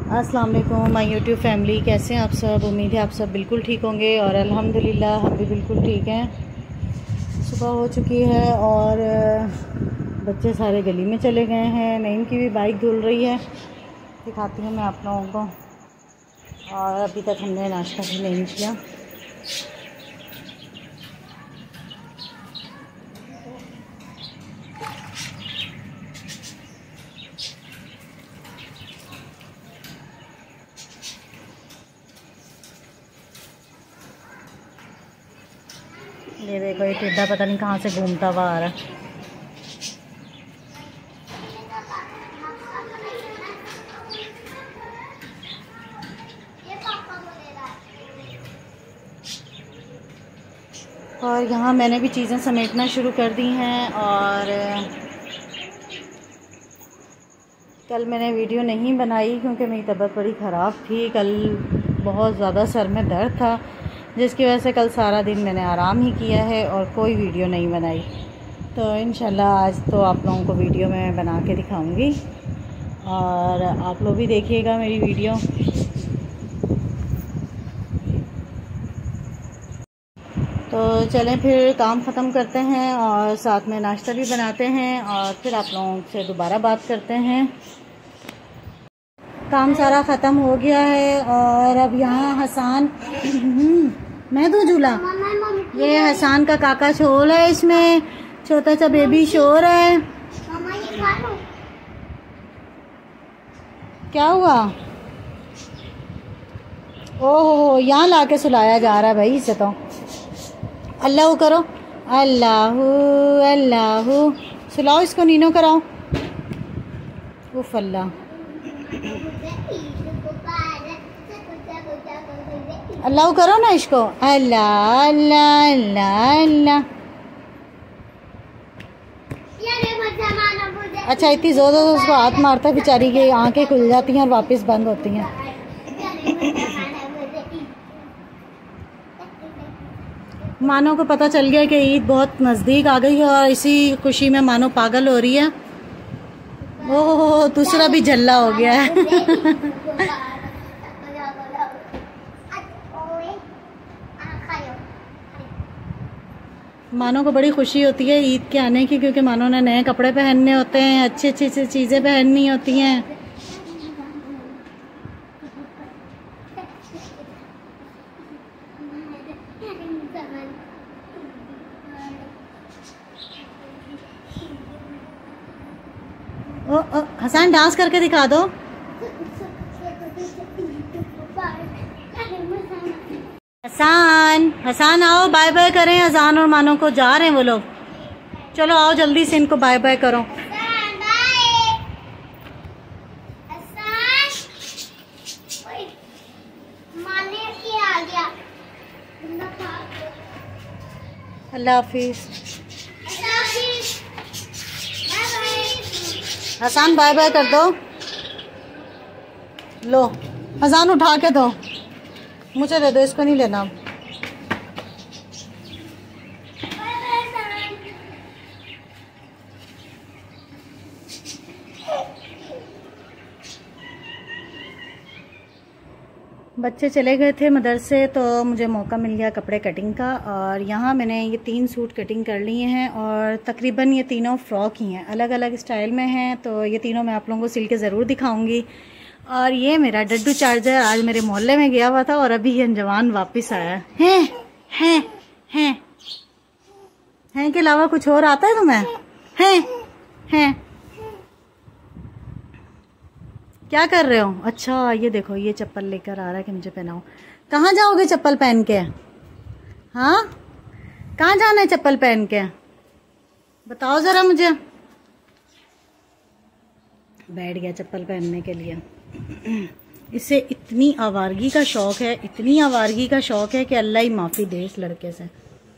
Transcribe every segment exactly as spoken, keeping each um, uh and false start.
अस्सलाम वालेकुम my YouTube family, कैसे हैं आप सब। उम्मीद है आप सब बिल्कुल ठीक होंगे और अल्हम्दुलिल्लाह हम भी बिल्कुल ठीक हैं। सुबह हो चुकी है और बच्चे सारे गली में चले गए हैं। नईम की भी बाइक धुल रही है, दिखाती हूँ मैं आप लोगों को। और अभी तक हमने नाश्ता भी नहीं किया। ये देखो, ये टिड्डा पता नहीं कहाँ से घूमता हुआ आ रहा है। और यहाँ मैंने भी चीज़ें समेटना शुरू कर दी हैं। और कल मैंने वीडियो नहीं बनाई क्योंकि मेरी तबीयत बड़ी ख़राब थी। कल बहुत ज़्यादा सर में दर्द था, जिसकी वजह से कल सारा दिन मैंने आराम ही किया है और कोई वीडियो नहीं बनाई। तो इंशाल्लाह आज तो आप लोगों को वीडियो मैं बना के दिखाऊंगी और आप लोग भी देखिएगा मेरी वीडियो। तो चलें फिर काम ख़त्म करते हैं और साथ में नाश्ता भी बनाते हैं और फिर आप लोगों से दोबारा बात करते हैं। काम सारा ख़त्म हो गया है और अब यहाँ हसान मैं दूँ झूला। ये हसान का काका शोर है, इसमें छोटा सा बेबी शोर है। क्या हुआ? ओहो, यहाँ ला के सुलाया जा रहा है भाई इसे। तो अल्लाह करो, अल्लाह अल्लाह। सुलाओ इसको, नीनो कराओ। उफ अल्लाह, अल्लाह करो ना इसको। अल्लाह अल्लाह अल्लाह अल्लाह। अच्छा, इतनी जोर जोर उसको हाथ मारता है, बेचारी की आंखें खुल जाती हैं और वापस बंद होती हैं। मानो को पता चल गया कि ईद बहुत नज़दीक आ गई है और इसी खुशी में मानो पागल हो रही है। ओह, दूसरा भी झल्ला हो गया है। मानो को बड़ी खुशी होती है ईद के आने की, क्योंकि मानो ने नए कपड़े पहनने होते हैं, अच्छी अच्छी सी चीज़ें पहननी होती हैं। ओ, ओ हसन, डांस करके दिखा दो। हसन हसन आओ, बाय बाय करें। हसन और मानो को जा रहे हैं वो लोग। चलो आओ जल्दी से इनको बाय बाय करो। अल्लाह हाफिज। हसन बाय बाय कर दो। लो हसन, उठा के दो, मुझे दे दो, इसको नहीं लेना। बच्चे चले गए थे मदरसे तो मुझे मौका मिल गया कपड़े कटिंग का। और यहाँ मैंने ये तीन सूट कटिंग कर लिए हैं और तकरीबन ये तीनों फ्रॉक ही हैं, अलग अलग स्टाइल में हैं। तो ये तीनों मैं आप लोगों को सिल के ज़रूर दिखाऊंगी। और ये मेरा डड्डू चार्जर आज मेरे मोहल्ले में गया हुआ था और अभी ये जवान वापस आया है। हैं हैं हैं के अलावा कुछ और आता है तुम्हें? हैं हैं क्या कर रहे हो? अच्छा, ये देखो, ये चप्पल लेकर आ रहा है कि मुझे पहनाओ। कहाँ जाओगे चप्पल पहन के? हाँ, कहाँ जाना है चप्पल पहन के? बताओ जरा मुझे। बैठ गया चप्पल पहनने के लिए। इसे इतनी आवारगी का शौक है, इतनी आवारगी का शौक है कि अल्लाह ही माफ़ी दे इस लड़के से।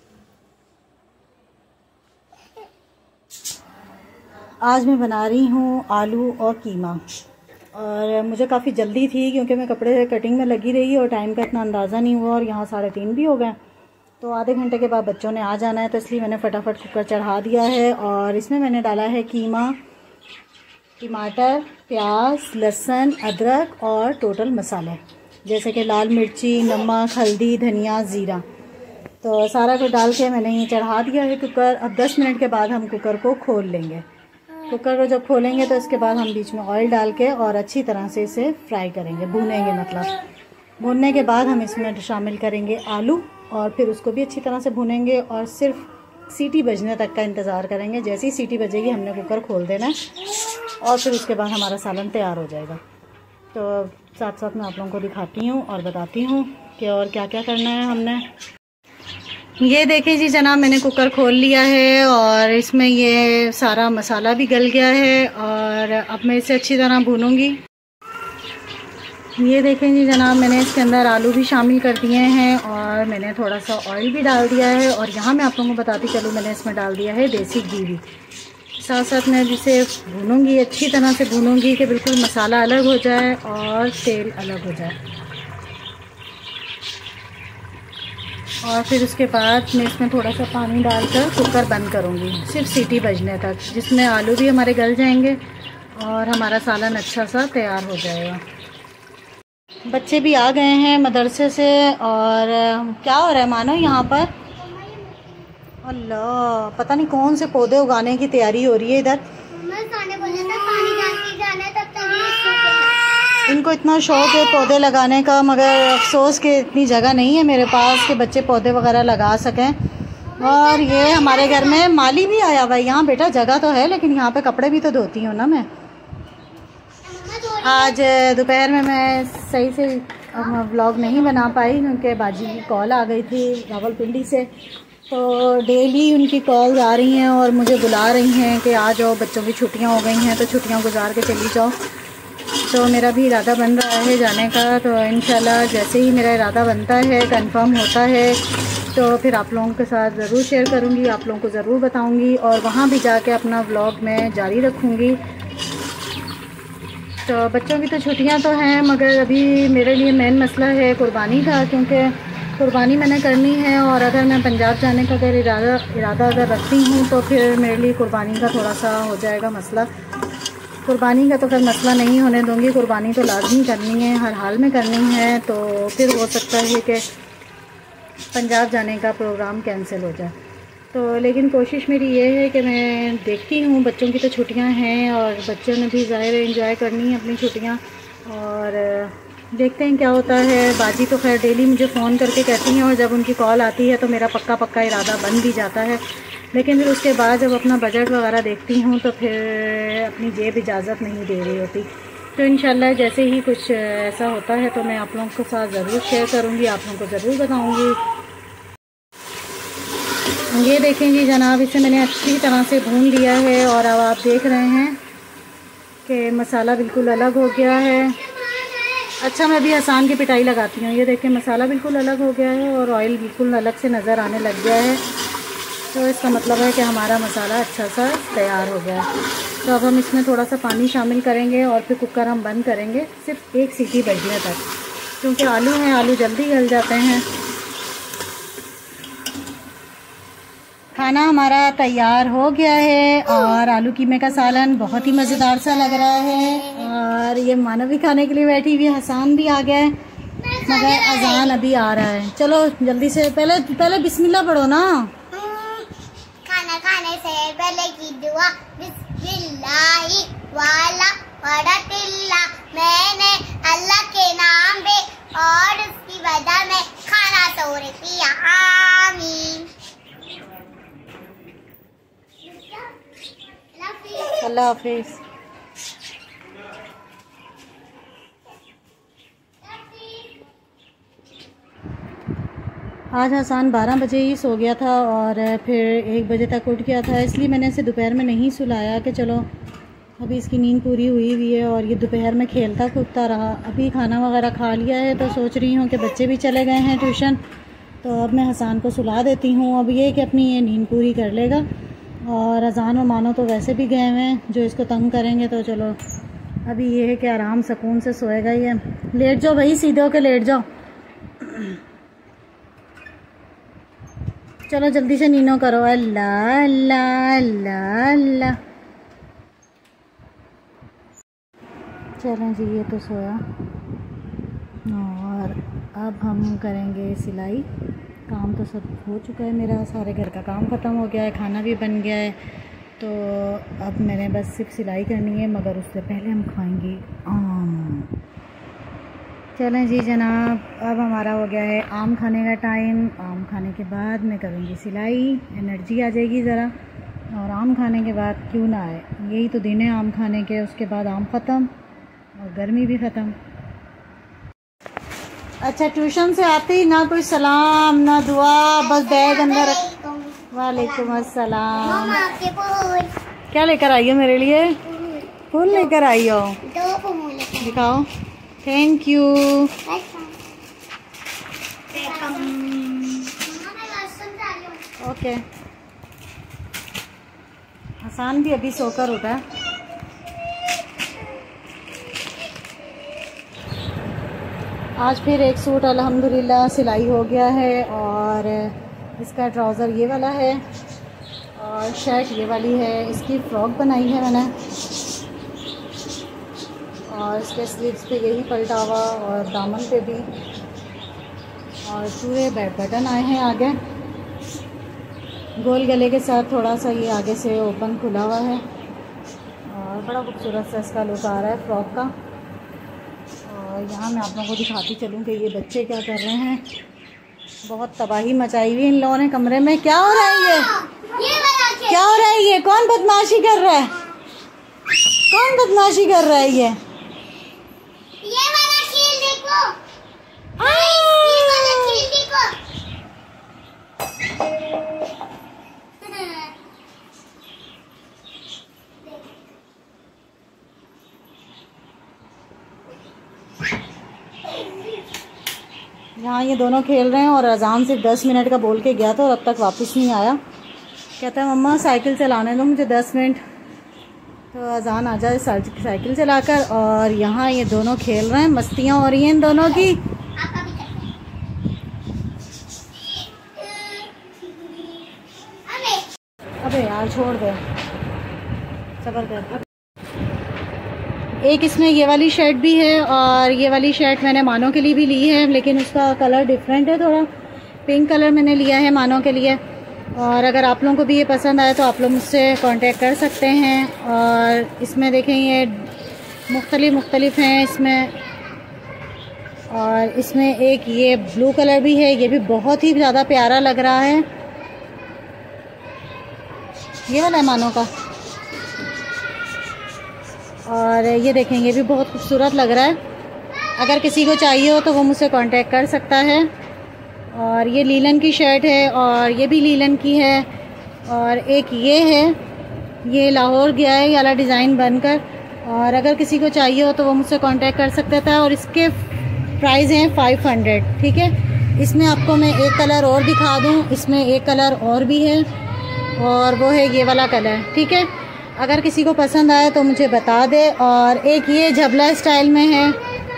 आज मैं बना रही हूँ आलू और कीमा। और मुझे काफ़ी जल्दी थी क्योंकि मैं कपड़े कटिंग में लगी रही और टाइम का इतना अंदाज़ा नहीं हुआ और यहाँ साढ़े तीन भी हो गए। तो आधे घंटे के बाद बच्चों ने आ जाना है, तो इसलिए मैंने फटाफट कुकर चढ़ा दिया है। और इसमें मैंने डाला है कीमा टमाटर, प्याज, लहसुन, अदरक और टोटल मसाले जैसे कि लाल मिर्ची, नमक, हल्दी, धनिया, ज़ीरा। तो सारा कुछ डाल के मैंने ये चढ़ा दिया है कुकर। अब दस मिनट के बाद हम कुकर को खोल लेंगे। कुकर को जब खोलेंगे तो इसके बाद हम बीच में ऑयल डाल के और अच्छी तरह से इसे फ्राई करेंगे, भूनेंगे। मतलब भूनने के बाद हम इसमें शामिल करेंगे आलू और फिर उसको भी अच्छी तरह से भूनेंगे और सिर्फ सीटी बजने तक का इंतज़ार करेंगे। जैसे ही सीटी बजेगी हमने कुकर खोल देना है और फिर उसके बाद हमारा सालन तैयार हो जाएगा। तो साथ साथ मैं आप लोगों को दिखाती हूँ और बताती हूँ कि और क्या क्या करना है हमने। ये देखिए जी जनाब, मैंने कुकर खोल लिया है और इसमें ये सारा मसाला भी गल गया है और अब मैं इसे अच्छी तरह भूनूंगी। ये देखें जी जनाब, मैंने इसके अंदर आलू भी शामिल कर दिए हैं और मैंने थोड़ा सा ऑयल भी डाल दिया है और यहाँ मैं आप लोगों को बताती चलूँ, मैंने इसमें डाल दिया है देसी घी भी। साथ साथ मैं जिसे भूनूंगी, अच्छी तरह से भूनूंगी कि बिल्कुल मसाला अलग हो जाए और तेल अलग हो जाए। और फिर उसके बाद मैं इसमें थोड़ा सा पानी डालकर कुकर बंद करूँगी सिर्फ सीटी बजने तक, जिसमें आलू भी हमारे गल जाएंगे और हमारा सालन अच्छा सा तैयार हो जाएगा। बच्चे भी आ गए हैं मदरसे से और क्या हो रहा है मानो यहाँ पर? अल्लाह, पता नहीं कौन से पौधे उगाने की तैयारी हो रही है इधर। इनको इतना शौक है पौधे लगाने का, मगर अफसोस कि इतनी जगह नहीं है मेरे पास कि बच्चे पौधे वगैरह लगा सकें। और ये हमारे घर में माली भी आया हुआ है। यहाँ बेटा जगह तो है लेकिन यहाँ पे कपड़े भी तो धोती हूँ ना मैं। आज दोपहर में मैं सही से व्लॉग नहीं बना पाई क्योंकि बाजी की कॉल आ गई थी रावलपिंडी से। तो डेली उनकी कॉल आ रही हैं और मुझे बुला रही हैं कि आ जाओ, बच्चों की छुट्टियां हो गई हैं तो छुट्टियां गुजार के चली जाओ। तो मेरा भी इरादा बन रहा है जाने का। तो इंशाल्लाह जैसे ही मेरा इरादा बनता है, कंफर्म होता है, तो फिर आप लोगों के साथ ज़रूर शेयर करूँगी, आप लोगों को ज़रूर बताऊँगी और वहाँ भी जाके अपना व्लॉग मैं जारी रखूँगी। तो बच्चों की तो छुट्टियां तो हैं मगर अभी मेरे लिए मेन मसला है कुर्बानी का, क्योंकि कुर्बानी मैंने करनी है और अगर मैं पंजाब जाने का अगर इरादा इरादा अगर रखती हूँ तो फिर मेरे लिए कुर्बानी का थोड़ा सा हो जाएगा मसला। कुर्बानी का तो फिर मसला नहीं होने दूँगी, कुर्बानी तो लाजमी करनी है, हर हाल में करनी है। तो फिर हो सकता है कि पंजाब जाने का प्रोग्राम कैंसिल हो जाए। तो लेकिन कोशिश मेरी ये है कि मैं देखती हूँ, बच्चों की तो छुट्टियां हैं और बच्चों ने भी ज़ाहिर एंजॉय करनी है अपनी छुट्टियां और देखते हैं क्या होता है। बाजी तो खैर डेली मुझे फ़ोन करके कहती हैं और जब उनकी कॉल आती है तो मेरा पक्का पक्का इरादा बन भी जाता है। लेकिन फिर उसके बाद जब अपना बजट वगैरह देखती हूँ तो फिर अपनी जेब इजाज़त नहीं दे रही होती। तो इंशाल्लाह जैसे ही कुछ ऐसा होता है तो मैं आप लोगों के साथ ज़रूर शेयर करूँगी, आप लोगों को ज़रूर बताऊँगी। ये देखें जी जनाब, इसे मैंने अच्छी तरह से भून लिया है और अब आप देख रहे हैं कि मसाला बिल्कुल अलग हो गया है। अच्छा, मैं भी आसान की पिटाई लगाती हूँ। ये देखें मसाला बिल्कुल अलग हो गया है और ऑयल बिल्कुल अलग से नज़र आने लग गया है। तो इसका मतलब है कि हमारा मसाला अच्छा सा तैयार हो गया है। तो अब हम इसमें थोड़ा सा पानी शामिल करेंगे और फिर कुकर हम बंद करेंगे सिर्फ एक सीटी बजने तक, क्योंकि आलू हैं, आलू जल्दी गल जाते हैं। खाना हमारा तैयार हो गया है और आलू कीमे का सालन बहुत ही मज़ेदार सा लग रहा है। और ये मानव भी खाने के लिए बैठी हुई, हसान भी आ गया है मगर अजान अभी आ रहा है। चलो जल्दी से पहले पहले बिस्मिल्लाह पढ़ो ना। खाना खाने से पहले की दुआ बिस्मिल्लाहि वाला वरतिल्ला, मैंने अल्लाह के नाम पे और उसकी वजह में खाना तोड़ किया, आमीन। अल्लाह हाफिज़। आज हसान बारह बजे ही सो गया था और फिर एक बजे तक उठ गया था, इसलिए मैंने इसे दोपहर में नहीं सुलाया कि चलो अभी इसकी नींद पूरी हुई हुई है और ये दोपहर में खेलता कूदता रहा। अभी खाना वगैरह खा लिया है तो सोच रही हूँ कि बच्चे भी चले गए हैं ट्यूशन, तो अब मैं हसान को सुला देती हूँ। अब ये कि अपनी ये नींद पूरी कर लेगा और अजान और मानो तो वैसे भी गए हुए हैं जो इसको तंग करेंगे। तो चलो अभी ये है कि आराम सुकून से सोएगा ये। लेट जाओ भाई, सीधे होके लेट जाओ। चलो जल्दी से नीनो करो। अल्लाह अल्लाह अल्लाह अल्लाह। चलें जी, ये तो सोया और अब हम करेंगे सिलाई। काम तो सब हो चुका है मेरा, सारे घर का काम ख़त्म हो गया है, खाना भी बन गया है, तो अब मैंने बस सिर्फ सिलाई करनी है, मगर उससे पहले हम खाएंगे आम। चलें जी जनाब, अब हमारा हो गया है आम खाने का टाइम। आम खाने के बाद मैं करूँगी सिलाई, एनर्जी आ जाएगी ज़रा, और आम खाने के बाद क्यों ना आए, यही तो दिन है आम खाने के। उसके बाद आम ख़त्म और गर्मी भी ख़त्म। अच्छा, ट्यूशन से आते ही ना कोई सलाम ना दुआ, बस बैग अंदर। वालेकुम अस्सलाम। क्या लेकर आई हो मेरे लिए? फूल लेकर आई हो? दिखाओ। Thank you. ओके। हसान भी अभी सोकर उठा है। आज फिर एक सूट अल्हम्दुलिल्लाह सिलाई हो गया है, और इसका ट्राउज़र ये वाला है और शर्ट ये वाली है। इसकी फ़्रॉक बनाई है मैंने, और इसके स्लीव्स पे यही पलटा हुआ और दामन पे भी, और पूरे बटन आए हैं आगे, गोल गले के साथ थोड़ा सा ये आगे से ओपन खुला हुआ है, और बड़ा खूबसूरत सा इसका लुक आ रहा है फ्रॉक का। और यहाँ मैं आप लोगों को दिखाती चलूँ कि ये बच्चे क्या कर रहे हैं। बहुत तबाही मचाई हुई इन लोगों ने कमरे में। क्या हो रहा है ये? क्या हो रहा है ये? कौन बदमाशी कर रहा है? कौन बदमाशी कर रहा है ये? ये वाला खेल देखो। ये वाला खेल देखो। यहाँ ये दोनों खेल रहे हैं, और अजान सिर्फ दस मिनट का बोल के गया था और अब तक वापस नहीं आया। कहता है मम्मा साइकिल चलाने दो मुझे दस मिनट, तो अजान आ जाए साइकिल चलाकर। और यहाँ ये दोनों खेल रहे हैं, मस्तियाँ हो रही हैं इन दोनों की। अबे यार छोड़ दे, सबर कर। एक इसमें ये वाली शर्ट भी है, और ये वाली शर्ट मैंने मानो के लिए भी ली है, लेकिन उसका कलर डिफरेंट है थोड़ा, पिंक कलर मैंने लिया है मानो के लिए। और अगर आप लोगों को भी ये पसंद आए तो आप लोग मुझसे कांटेक्ट कर सकते हैं। और इसमें देखें ये मुख्तलिफ मुख्तलिफ हैं इसमें, और इसमें एक ये ब्लू कलर भी है, ये भी बहुत ही ज़्यादा प्यारा लग रहा है। ये वाला है मानो का, और ये देखें ये भी बहुत खूबसूरत लग रहा है। अगर किसी को चाहिए हो तो वो मुझसे कांटेक्ट कर सकता है। और ये लीलन की शर्ट है, और ये भी लीलन की है, और एक ये है, ये लाहौर गया है ये वाला डिज़ाइन बनकर। और अगर किसी को चाहिए हो तो वो मुझसे कांटेक्ट कर सकता था। और इसके प्राइस हैं फाइव हंड्रेड, ठीक है। इसमें आपको मैं एक कलर और दिखा दूँ, इसमें एक कलर और भी है, और वो है ये वाला कलर, ठीक है। अगर किसी को पसंद आए तो मुझे बता दे। और एक ये झबला स्टाइल में है,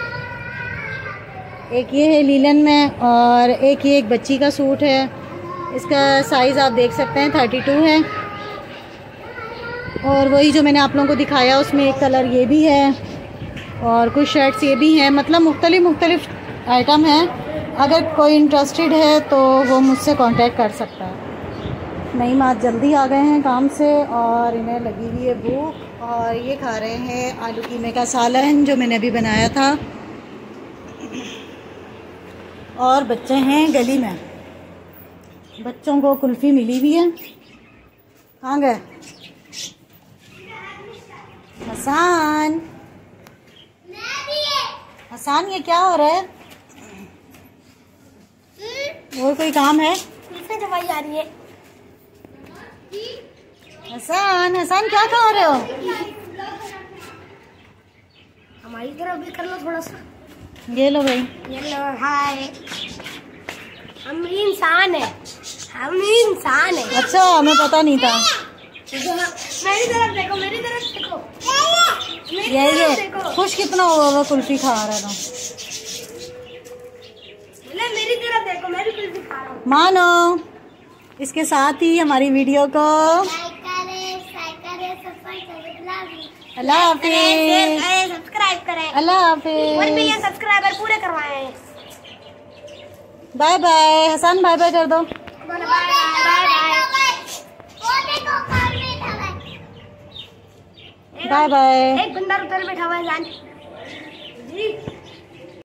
एक ये है लीलन में, और एक ये एक बच्ची का सूट है। इसका साइज़ आप देख सकते हैं थर्टी टू है। और वही जो मैंने आप लोगों को दिखाया उसमें एक कलर ये भी है, और कुछ शर्ट्स ये भी हैं, मतलब मुख्तलिफ मुख्तलिफ आइटम हैं। अगर कोई इंटरेस्टेड है तो वो मुझसे कांटेक्ट कर सकता है। नई माँ जल्दी आ गए हैं काम से, और इन्हें लगी हुई है भूख, और ये खा रहे हैं आलू कीमे का सालन जो मैंने अभी बनाया था। और बच्चे हैं गली में, बच्चों को कुल्फ़ी मिली हुई है। कहाँ गए हसान? हसान ये क्या हो रहा है? और कोई काम है? दवाई आ रही है। हसान, हसान क्या खा रहे हो? हमारी तरफ भी कर लो थोड़ा सा। ये लो भाई, ये लो। हाय, हम इंसान है, हम इंसान है। अच्छा हमें पता नहीं था। मेरी तरफ देखो, मेरी तरफ देखो, ये ये खुश कितना हुआ वो कुल्फी खा रहा था। मेरी तरफ देखो, मैं भी कुल्फी खा रहा हूँ। मानो इसके साथ ही हमारी वीडियो को लाइक करें, शेयर करें, सब्सक्राइब करें। अल्लाह हाफिज़। सब्सक्राइब सब्सक्राइब करें। अल्लाह हाफिज। वन मिलियन सब्सक्राइबर पूरे करवाए हैं। Bye bye. Hasan bye bye कर दो। Bye bye bye bye. एक बंदा उधर बैठा हुआ है।